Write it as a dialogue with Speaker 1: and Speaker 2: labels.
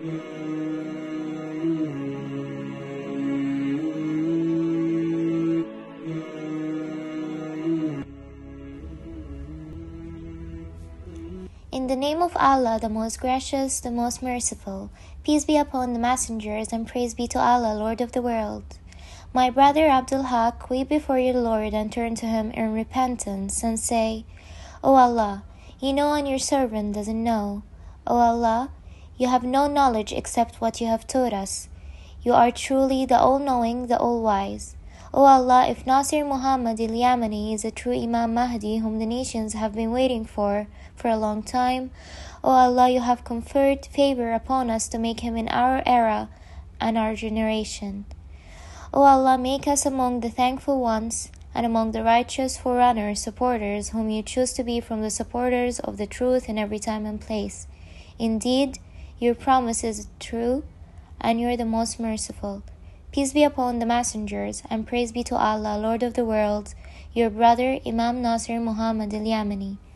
Speaker 1: In the name of Allah, the most gracious, the most merciful, peace be upon the messengers, and praise be to Allah, Lord of the world. My brother Abdul Haq, weep before your Lord and turn to Him in repentance, and say, O Allah, you know and your servant doesn't know. O Allah, you have no knowledge except what you have taught us. You are truly the all-knowing, the all-wise. O Allah, if Nasir Muhammad al-Yamani is a true Imam Mahdi whom the nations have been waiting for a long time, O Allah, you have conferred favor upon us to make him in our era and our generation. O Allah, make us among the thankful ones and among the righteous forerunners, supporters, whom you choose to be from the supporters of the truth in every time and place. Indeed, your promise is true, and you are the most merciful. Peace be upon the messengers, and praise be to Allah, Lord of the world, your brother Imam Nasir Muhammad al-Yamani.